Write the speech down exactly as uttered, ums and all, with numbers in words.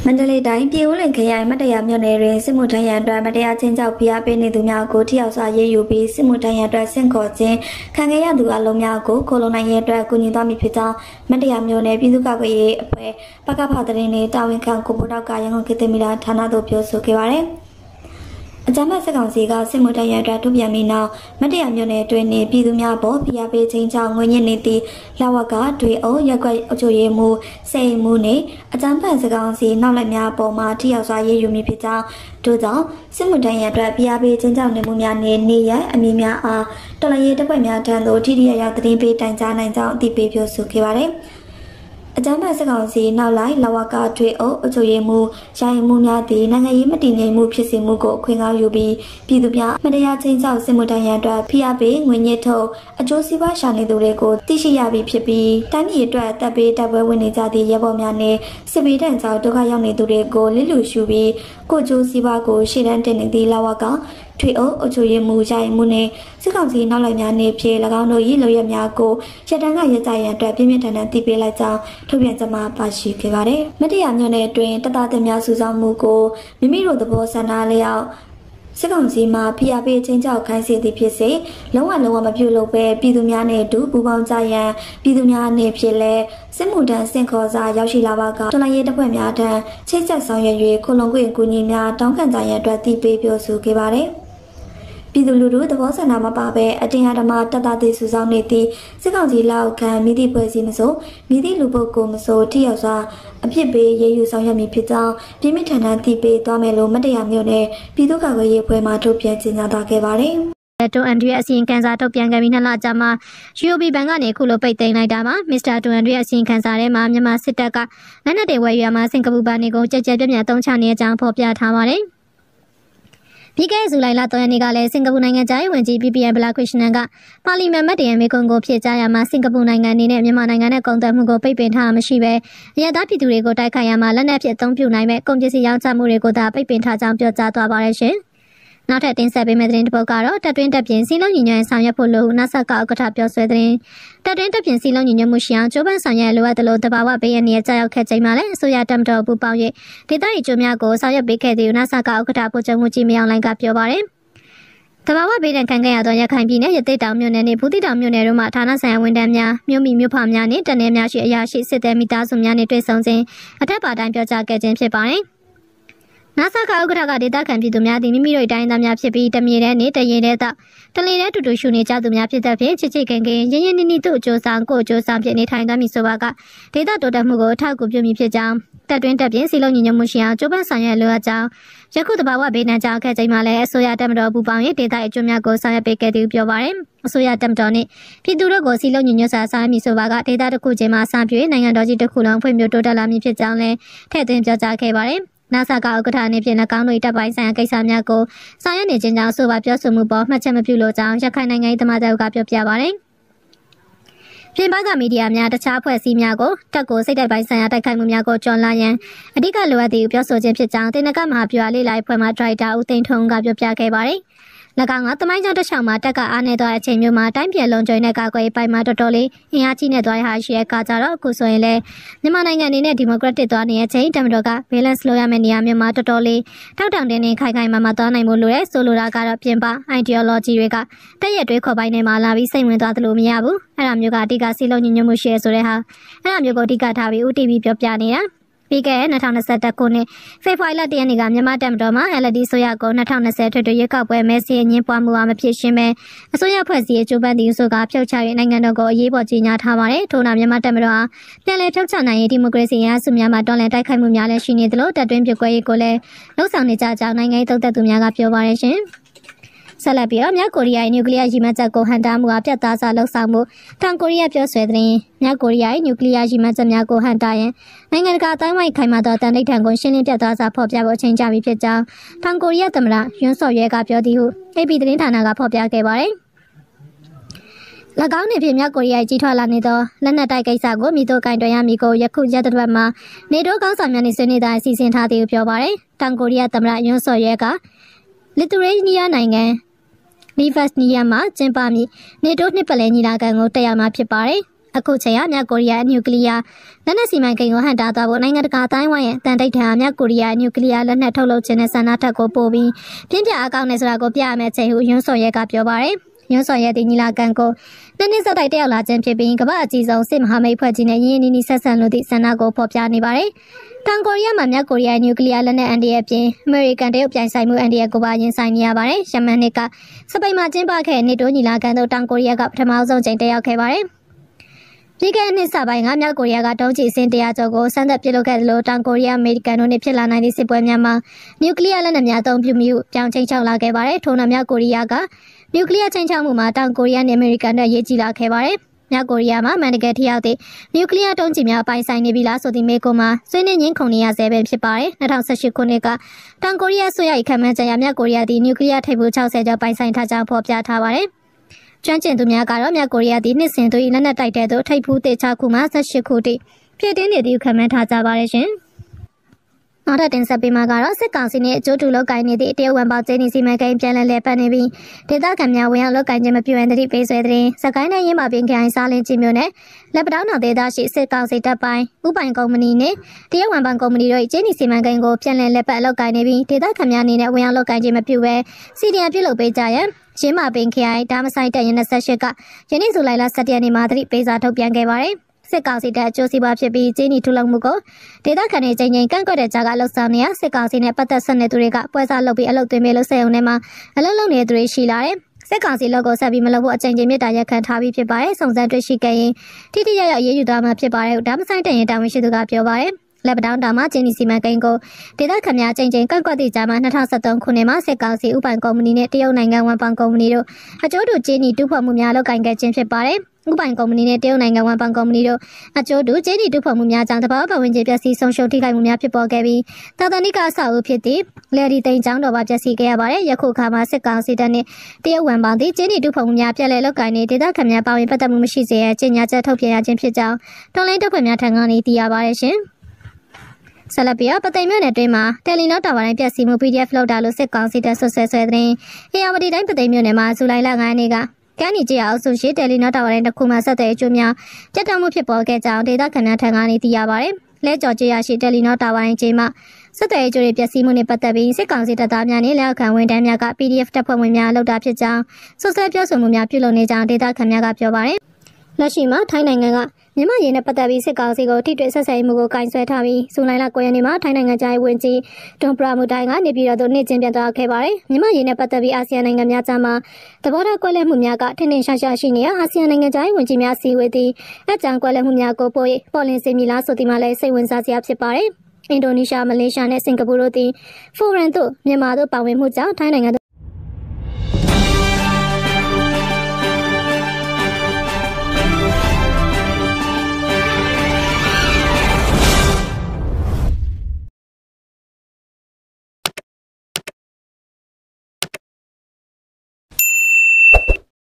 န္တလေးတိုင်းပြည်ဦးလွင်ခရိုင်မတရားမြို့နယ်တွင်စစ်မှုထမ်းရန်အတွက်မတရားချင်းကြောက်ဖိအားပေးနေသူများကိုထိရောက်စွာရေးယူပြီးစစ်မှုထမ်းရန်အတွက်ဆင့်ခေါ်ခြင်းခံခဲ့ရသူအလုံးများကိုခိုလုံနိုင်ရန်အတွက်ကူညီသွားမည်ဖြစ်ကြောင်းမတရားမြို့နယ်ပြည်သူ့ကာကွယ်ရေးအဖွဲ့ပကဖသတင်းနဲ့တာဝန်ခံကိုဗိုလ်တောက်ကရန်ကုန်ခေတ်သစ်မီဒီယာဌာနသို့ပြောဆိုခဲ့ပါတယ်။အကြမ်းဖက်စစ်ကောင်စီကစစ်မှုထမ်းရန်အတွက်ထုတ်ပြန်ပြီးနောက်မတရားမြို့နယ်တွင်နေပြည်သူများပေါ်ဖိအားပေးခြင်းကြောင့်ငွေညစ်နေသည့်လဝကတွေအုပ်ရက်ွက်အုပ်ချုပ်ရေးမှုစိန်မှုနဲ့အကြမ်းဖက်စစ်ကောင်စီနောက်လိုက်များပေါ်မှာထိရောက်စွာရေးယူမည်ဖြစ်ကြောင်းတို့ကြောင့်စစ်မှုထမ်းရန်အတွက်ဖိအားပေးခြင်းကြောင့်နေမှုများနဲ့နေရန်အမည်များအားတော်လှန်ရေးတပ်ဖွဲ့များထံသို့ထိထိရောက်ရောက်သတင်းပေးတိုင်ကြားနိုင်ကြောင်းအသိပေးပြောဆိုခဲ့ပါတယ်။အကြမ်းဖက်စစ်ကောင်စီနောက်လိုက်လဝကထွေအုပ်အချုပ်ရေးမှုရိုင်းမှုများသည့်နိုင်ငံရေးမတည်ငြိမ်မှုဖြစ်စေမှုကိုအခွင့်ကောင်းယူပြီးပြည်သူများမတရားချင်းကြောက်စစ်မှုထမ်းရန်အတွက်ဖိအားပေးငွေညှစ်ထုတ်အကျိုးစီးပွားရှာနေသူတွေကိုသိရှိရပြီးဖြစ်ပြီးတိုင်းပြည်အတွက်တပ်ပေးတပ်ပွဲဝင်နေကြသည့်ရဲဘော်များနဲ့စစ်ပေးတန်းကြောင့်ဒုက္ခရောက်နေသူတွေကိုလစ်လူရှုပြီးကိုကျိုးစီးပွားကိုရှေ့တန်းတင်နေသည့်လဝကထွေအုပ်အချုပ်ရေးမှုရိုင်းမှုနဲ့စစ်ကောင်စီနောက်လိုက်များနေဖြင့်၎င်းတို့၏လုံရများကိုရတန်းကရကြရန်အတွက်ပြင်းပြင်းထန်ထန်တည်ပေးလိုက်ကြောင်းထုတ်ပြန်ချက်မှာပါရှိခဲ့ပါတယ်။မတရားမြို့နယ်အတွင်းတသားတင်များစုဆောင်မှုကိုမိမိတို့သဘောဆန္ဒလျောက်စစ်ကောင်စီမှဖိအားပေးချင်းကြောက်ခိုင်းစေသည်ဖြစ်စေလုံးဝလုံးဝမပြုတ်လို့ပဲပြည်သူများနဲ့အတူပူးပေါင်းကြရန်ပြည်သူများအနေဖြင့်လည်းစစ်မှုထမ်းစင်ခေါ်စာရောက်ရှိလာပါကတော်လှန်ရေးတပ်ဖွဲ့များထံချိတ်ဆက်ဆောင်ရွက်၍ခုလုံခွင့်ကူညီများတောင်းခံကြရန်အတွက်တည်ပေးပြောဆိုခဲ့ပါတယ်။ပြည်သူလူထုသဘောဆန္ဒမပါဘဲအတင်းအဓမ္မတတ်တာသေးစုဆောင်နေသည့်စစ်ကောင်စီလက်အောက်ခံမိသည့်ဖွဲ့စည်းမစိုးမိသည့်လူပုဂ္ဂိုလ်မစိုးထိရောက်စွာအဖြစ်ပေးရေးယူဆောင်ရွက်မည်ဖြစ်ကြောင်းပြင်းပြထန်ထန်တည်ပေးသွားမယ်လို့မတရားမျိုးနဲ့ပြည်သူ့ကာကွယ်ရေးအဖွဲ့မှထုတ်ပြန်ကြေညာသွားခဲ့ပါတယ်။တိုအန်ဒရီအစီရင်ခံစာထုတ်ပြန်ခဲ့ပြီးနှစ်လကြာမှ ယူ အို ဘီ ဘဏ်ကနေခုလိုပိတ်သိမ်းလိုက်တာမှာမစ္စတာတိုအန်ဒရီအစီရင်ခံစာထဲမှာမြန်မာစစ်တပ်ကလက်နက်တွေဝယ်ယူရမှာစင်ကာပူဘဏ်တွေကိုကြက်ကြက်ပြန့်ပြန့်သုံးချနေတဲ့အကြောင်းဖော်ပြထားပါတယ်။ပြီးခဲ့တဲ့ဇူလိုင်လသုံးရက်နေ့ကလည်းစင်ကာပူနိုင်ငံသားရေးဝန်ကြီး ပီ ပီ အန် ဘလာခရစ်ရှနန်ကပါလီမန်မတ်တရံမေကွန်ကိုဖြစ်ကြားရမှာစင်ကာပူနိုင်ငံအနေနဲ့မြန်မာနိုင်ငံနဲ့ကုန်သွယ်မှုကိုပိတ်ပင်ထားမှမရှိဘဲအရက်သားပြည်သူတွေကိုတိုက်ခိုက်ရမှာလက်နက်ဖြင့်အသုံးပြုနိုင်မဲ့ကုန်ပစ္စည်းရောင်းချမှုတွေကိုသာပိတ်ပင်ထားကြောင်းပြောကြားသွားပါတယ်ရှင်။နောက်ထပ်တင်ဆက်ပေးမယ့်သတင်းတစ်ပုဒ်ကတော့တပ်တွင်းတပ်ပြင်စီလုံးညီညွတ်ဆောင်ရွက်ဖို့လိုနဆကဥက္ကဋ္ဌပြောဆွဲသတင်းတပ်တွင်းတပ်ပြင်စီလုံးညီညွတ်မှုရှိအောင်ကြိုးပမ်းဆောင်ရွက်လိုအပ်တယ်လို့တဘာဝဘေးရန်ရဲ့ကြောက်ရောက်ခဲ့ချိန်မှာလည်းအစိုးရတပ်မတော်ပူပေါင်း၍ဒေသရေးကျိုးများကိုဆောင်ရွက်ပေးခဲ့တဲ့နဆကဥက္ကဋ္ဌပို့ချုပ်မှုကြီးမြောင်လိုင်းကပြောပါတယ်တဘာဝဘေးဒဏ်ခံခဲ့ရသောရခိုင်ပြည်နယ်ရသေ့တောင်မြို့နယ်နှင့်ဘူးတိတောင်မြို့နယ်တို့မှဌာနဆိုင်ရာဝန်ထမ်းများမြို့မိမြို့ဖများနှင့်တနယ်များရှိအရာရှိစစ်သည်မိသားစုများနှင့်တွေ့ဆုံခြင်းအထက်ပါတိုင်းပြောကြားခဲ့ခြင်းဖြစ်ပါတယ်။နာဆာကဥက္ကဋ္ဌကဒေသခံပြည်သူများသည်မိမိတို့တိုင်းသားများဖြစ်ပြီးတမြေတဲ့နှင့်တရင်တဲ့တောက်တလီတဲ့တူတူရှူနေကြသူများဖြစ်တဲ့ဖြင့်ချစ်ချစ်ခင်ခင်ရင်းရင်းနှီးနှီးသူ့အကျိုးဆောင်ကိုအကျိုးဆောင်ဖြစ်နေထိုင်သွားမည်ဆိုပါကဒေသတိုးတက်မှုကိုအထောက်အကူပြုမည်ဖြစ်ကြောင်းတပ်တွင်းတပ်ပြင်စီလုံးညီညွတ်မှုရှိအောင်ကြိုးပမ်းဆောင်ရွက်လိုအပ်ကြောင်းယခုတဘာဝဘေးဒဏ်ကြောင့်ခဲ့ချိန်မှာလည်းအစိုးရတပ်မတော်ပူပေါင်း၍ဒေသအကျိုးများကိုဆောင်ရွက်ပေးခဲ့သူပြောပါတယ်။အစိုးရတပ်မတော်နှင့်ပြည်သူတို့ကိုစီလုံးညီညွတ်စွာဆောင်ရွက်မည်ဆိုပါကဒေသတစ်ခုချင်းမှာစပြည့်နိုင်ငံတော်ကြီးတစ်ခုလုံးဖွံ့ဖြိုးတိုးတက်လာမည်ဖြစ်ကြောင်းလည်းထည့်သွင်းပြောကြားခဲ့ပါတယ်။နာဆာကဥက္ကဋ္ဌအနေဖြင့်၎င်းတို့တပ်ပိုင်းဆိုင်ရာကိစ္စများကိုဆောင်ရွက်နေခြင်းကြောင့်ဆိုပါပြောဆိုမှုပေါ်မှတ်ချက်မပြုလိုကြောင်းရခိုင်နိုင်ငံရေးသမားတွေကပြောပြပါတယ်။ပြင်ပကမီဒီယာများတခြားအဖွဲ့အစည်းများကိုတပ်ကိုစိတ်တိုက်ပိုင်းဆိုင်ရာတိုက်ခိုက်မှုများကိုကြော်လာရန်အဓိကလိုအပ်သည့်ပြောဆိုခြင်းဖြစ်ကြောင်းတင်နကမဟာဗျူဟာလေးလိုက်ဖွဲ့မှဒရိုက်တာဦးသိန်းထွန်းကပြောပြခဲ့ပါတယ်။၎င်းကတမိုင်းကြောင့်တစ်ချောင်းမှာတက်ကအားနေသောအချိန်မျိုးမှာတိုင်းပြည်လုံးကျွင်းတဲ့ကာကွယ်ပိုင်မှာတော်တော်လေးအင်အားကြီးနေသွားရဟာရှိတဲ့အခါကျတော့အခုဆိုရင်လည်းမြန်မာနိုင်ငံအနေနဲ့ဒီမိုကရက်တစ်သွားနေတဲ့အချိန်တမတော်က balance လုပ်ရမယ့်နေရာမျိုးမှာတော်တော်လေးထောက်တောင်တင်းတင်းခိုင်ခိုင်မာမာသွားနိုင်ဖို့လိုရဲဆိုလိုတာကတော့ပြင်ပ ideology တွေကတက်ရက်တွေးခေါ်ပိုင်းနေမှာလာပြီးစိတ်ဝင်သွားသလိုမရဘူးအဲ့ဒါမျိုးကအဓိကစီလုံးညီညွတ်မှုရှိရဆိုတဲ့ဟာအဲ့ဒါမျိုးကိုအဓိကထားပြီး U T V ပြောပြနေတာပြီးခဲ့တဲ့၂၀၂၁ခုနှစ်ဖေဖော်ဝါရီလတရက်နေ့ကမြန်မာတပ်မတော်မှ L D ဆိုရကို၂၀၂၀ထွေထွေရွေးကောက်ပွဲမဲဆင်းရင်းပွားမှုအားမဖြစ်ရှင်းပဲအစိုးရဖွဲ့စည်းရေးကြိုးပမ်းသည်ဆိုကဖြုတ်ချ၍နိုင်ငံတော်ကိုအရေးပေါ်ကြီးညာထားပါတယ်ထို့နောက်မြန်မာတပ်မတော်အားပြန်လည်ဖြုတ်ချနိုင်ရေးဒီမိုကရေစီအစုများမှတော်လှန်တိုက်ခိုက်မှုများလည်းရှိနေသလိုတပ်တွင်းပြကွဲရေးကိုလည်းလှုပ်ဆောင်နေကြကြောင်းနိုင်ငံရေးသုံးသပ်သူများကပြောပါတယ်ရှင်ဆက်လက်ပြီးတော့မြောက်ကိုရီးယားရဲ့နျူကလ িয়ার ရည်မှန်းချက်ကိုဟန်တာမှုအပြတ်သားစွာလှုပ်ဆောင်မှုတောင်ကိုရီးယားပြောဆွဲတဲ့မြောက်ကိုရီးယားရဲ့နျူကလ িয়ার ရည်မှန်းချက်များကိုဟန်တာရင်နိုင်ငံတကာအတိုင်းဝိုင်းခိုင်မာသောတန်ဋိဌာန်ကိုရှင်းလင်းပြတ်သားစွာဖော်ပြဖို့အချိန်ကြာပြီဖြစ်ကြောင်းတောင်ကိုရီးယားသမ္မတယွန်းဆော့ရဲကပြောသည်ဟု A P သတင်းဌာနကဖော်ပြခဲ့ပါတယ်။၎င်းနေဖြင့်မြောက်ကိုရီးယားကြီးထွားလာနေသောလက်နက်တိုက်ကိစ္စကိုမိတို့ကင်တွယ်ရမည်ကိုယခုရက်တစ်ပတ်မှာနေတိုးကောင်းဆောင်များနှင့်ဆွေးနွေးတဲ့အစီအစဉ်ထားသည်ဟုပြောပါတယ်။တောင်ကိုရီးယားသမ္မတယွန်းဆော့ရဲကလစ်သူရေးနီးယားနိုင်ငံလီဗတ်နီယာမှာကျင်းပမည်နေတိုးနှစ်ပတ်လည်ညီလာခံကိုတက်ရောက်မှာဖြစ်ပါတယ်။အခုချိန်ကမြောက်ကိုရီးယားနျူကလ িয়ার လက်နက်စီမံကိန်းကိုဟန်တာသွားဖို့နိုင်ငံတကာအတိုင်းအဝိုင်းရဲ့တန်တိတ်ထံမြောက်ကိုရီးယားနျူကလ িয়ার လက်နက်ထုတ်လုပ်ခြင်းနဲ့ဆန္ဒထက်ကိုပို့ပြီးပြင်းပြအကောင့်နဲ့ဆိုတာကိုပြရမယ့်ချိန်ဟုယွန်းစော်ရဲကပြောပါတယ်။ယွန်းစော်ရဲဒီညီလာခံကိုနှစ်နှစ်စက်တိုက်တက်ရောက်လာခြင်းဖြစ်ပြီးကမ္ဘာအကြီးဆုံးစစ်မဟာမိတ်ဖွဲ့ကြီးနဲ့ရင်းရင်းနှီးနှီးဆက်ဆံလို့သည့်ဆန္ဒကိုဖော်ပြနေပါတယ်။တောင်ကိုရီးယားမှာမြောက်ကိုရီးယားနျူကလ িয়ার လက်နက်အန်ဒီရဲ့အပြင်အမေရိကန်တရုတ်ပြိုင်ဆိုင်မှုအန်ဒီရဲ့ကိုပါရင်ဆိုင်နေရပါတယ်။ယမန်နှစ်ကစပိန်မှာကျင်းပခဲ့နေတိုးညီလာခံသို့တောင်ကိုရီးယားကပထမဆုံးချိန်တက်ရောက်ခဲ့ပါတယ်။ပြီးခဲ့တဲ့နှစ်စပိုင်းကမြောက်ကိုရီးယားကတုံးချီအစင်းတရားကျော်ကိုစမ်းသပ်ပြုလုပ်ခဲ့သလိုတောင်ကိုရီးယားအမေရိကန်တို့နဲ့ဖြစ်လာနိုင်သည့်စစ်ပွဲများမှာနျူကလ িয়ার လက်နက်များအသုံးပြုမှုပြောင်းချိန်ချောက်လာခဲ့ပါတယ်။ထို့နောက်မြောက်ကိုရီးယားကနျူကလ িয়ার ချိန်ချောက်မှုမှာတောင်ကိုရီးယားနဲ့အမေရိကန်တို့ရေးကြည့်လာခဲ့ပါတယ်။မြောက်ကိုရီးယားမှာမန်တကယ်ထိရောက်သည့်နျူကလ িয়ার တုံးချီများပိုင်ဆိုင်နေပြီလားဆိုသည့်မေးခွန်းမှာဆွေးနွေးငင်းခုန်နေရဆဲပဲဖြစ်ပါတယ်။၂၀၁၈ခုနှစ်ကတောင်ကိုရီးယားဆိုရ၏ခံမှန်းချက်အရမြောက်ကိုရီးယားသည်နျူကလ িয়ার ထိပ်ဖူး၆၀ကျော်ပိုင်ဆိုင်ထားကြောင်းဖော်ပြထားပါတယ်။ကျွမ်းကျင်သူများကတော့မြောက်ကိုရီးယားသည်နှစ်စဉ်သူ၏လက်နက်တိုက်တဲ့သို့ထိပ်ဖူးသစ်၆ခုမှ၁၈ခုထိဖြစ်တင်းနေသည်ခံမှန်းထားကြပါတယ်ရှင်။နောက်ထပ်တင်ဆက်ပေးမှာကတော့စစ်ကောင်စီနဲ့အကျိုးတူလောက်ကိုင်းနေသည့်တရုတ်ဝန်ပေါကျင်းစီမံကိန်းပြန်လည်လည်ပတ်နေပြီးဒေသခံများဝင်ရောက်လောက်ကိုင်းခြင်းမပြုရန်သတိပေးဆွဲတဲ့စကိုင်းတိုင်းရင်းမာပင်ခိုင်စားလင်းချင်းမျိုးနဲ့လက်ပတောင်းတော်ဒေသရှိစစ်ကောင်စီတပ်ပိုင်းဥပိုင်ကုမ္ပဏီနဲ့တရုတ်ဝန်ပေါကုမ္ပဏီတို့၏ကျင်းစီမံကိန်းကိုပြန်လည်လည်ပတ်လောက်ကိုင်းနေပြီးဒေသခံများအနေနဲ့ဝင်ရောက်လောက်ကိုင်းခြင်းမပြုဘဲစီဒီအန်ပြုလုပ်ပေးကြရန်ရင်းမာပင်ခိုင်ဒါမဆိုင်တပ်ရင်း၂၈ကယနေ့ဇူလိုင်လ၁၇ရက်နေ့မှာသတိပေးစာထုတ်ပြန်ခဲ့ပါတယ်စစ်ကောင်စီတပ်အကျိုးစီးပွားဖြစ်ပြီးကျင်းနီထုလုပ်မှုကိုဒေသခံတွေချိန်ချိန်ကန့်ကွက်တဲ့ကြားကလှုပ်ဆောင်နေရစစ်ကောင်စီနဲ့ပတ်သက်ဆက်နေသူတွေကပွဲစားလုပ်ပြီးအလုပ်သွင်းပေးလို့ဆက်ရုံထဲမှာအလုပ်လုပ်နေတဲ့သူတွေရှိလာတယ်စစ်ကောင်စီလုပ်ကိုဆက်ပြီးမလုပ်ဖို့အချိန်ချင်းမြစ်တာရက်ခံထားပြီးဖြစ်ပါတယ်စုံစမ်းတွေ့ရှိခဲ့ရင်ထိထိရောက်ရောက်ရေးယူသွားမှာဖြစ်ပါတယ်ဒါမဆိုင်တရင်တာဝန်ရှိသူကပြောပါတယ်လက်ပတောင်းတောင်မှာကျင်းနီစီမံကိန်းကိုဒေသခံများချိန်ချိန်ကန့်ကွက်သည့်ကြားမှာ၂၀၁၃ခုနှစ်မှာစစ်ကောင်စီဥပိုင်ကုမ္ပဏီနဲ့တရုတ်နိုင်ငံဝန်ပေါကုမ္ပဏီတို့အကျိုးတူကျင်းနီတူဖော်မှုများလုပ်ကိုင်ခဲ့ခြင်းဖြစ်ပါတယ်ဥပိုင်ကုမ္ပဏီနဲ့တရုတ်နိုင်ငံဝန်ပေါကုမ္ပဏီတို့အကျိုးတူကျင်းနီတူဖော်မှုများကြောင့်တဘာဝပတ်ဝန်းကျင်ပျက်စီးဆုံးရှုံးထိခိုက်မှုများဖြစ်ပေါ်ခဲ့ပြီးတာသနိကအဆောက်အဦဖြစ်သည့်လယ်ဒီသိန်းကျောင်းတော်ပါပျက်စီးခဲ့ရပါတယ်ယခုအခါမှာစစ်ကောင်စီတပ်နဲ့တရုတ်ဝန်ပေါသည့်ကျင်းနီတူဖော်မှုများပြည်လဲလုပ်ကိုင်နေဒေသခံများပါဝင်ပတ်သက်မှုမရှိစေရကြေညာချက်ထုတ်ပြန်ရခြင်းဖြစ်ကြောင်းတော်လိုင်းတပ်ဖွဲ့များထံကနေသိရပါတယ်ရှင်ဆက်လက်ပြီးပသိမ်မြို့နယ်တွင်မှာတယ်လီနော့တာဝါတိုင်းပြက်စီမှု ပီဒီအက်ဖ် လောက်တာလို့စစ်ကောင်စီတပ်ဆွဆွဲဆွဲတဲ့အေယာဝတီတိုင်းပသိမ်မြို့နယ်မှာဇူလိုင်လ၅ရက်နေ့ကကမ်းနီကျရအုပ်စုရှိတယ်လီနော့တာဝါတိုင်းတစ်ခုမှဆက်တဲ့အကျိုးများပြတ်တောက်မှုဖြစ်ပေါ်ခဲ့ကြောင်းဒေသခံများထံကနေသိရပါတယ်။လဲကျော်ကျရရှိတယ်လီနော့တာဝါတိုင်းကျေးမှာဆက်တဲ့အကျိုးတွေပျက်စီးမှုနဲ့ပတ်သက်ပြီးစစ်ကောင်စီတပ်သားများနဲ့လက်အောက်ခံဝန်ထမ်းများက ပီဒီအက်ဖ် တပ်ဖွဲ့ဝင်များလောက်တာဖြစ်ကြောင်းဆွဆွဲပြောဆိုမှုများပြုလုပ်နေကြောင်းဒေသခံများကပြောပါတယ်။လက်ရှိမှာထိုင်းနိုင်ငံကမြန်မာရင်းနဲ့ပတ်သက်ပြီးစစ်ကောင်စီကိုထိတွေ့ဆက်ဆံမှုကိုကင်ဆယ်ထားပြီးဇူလိုင်လ၉ရက်နေ့မှာထိုင်းနိုင်ငံသားဝင်ကြီးတွန်ပရာမူတိုင်းကနေပြည်တော်သို့နေ့ချင်းပြန်သွားခဲ့ပါတယ်။မြန်မာရင်းနဲ့ပတ်သက်ပြီးအာဆီယံနိုင်ငံများကြားမှာသဘောထားကွဲလွဲမှုများကထင်ထင်ရှားရှားရှိနေရာအာဆီယံနိုင်ငံသားဝင်ကြီးများစီဝေးသည့်အကြံကွဲလွဲမှုများကိုပို့ပေါ်လင်းစေမီလားဆိုသည်မှလည်းစိတ်ဝင်စားစရာဖြစ်ပါတယ်။အင်ဒိုနီးရှားမလေးရှားနဲ့စင်ကာပူတို့သည်ဖိုရန်တို့မြန်မာတို့ပါဝင်မှုကြောင့်ထိုင်းနိုင်ငံ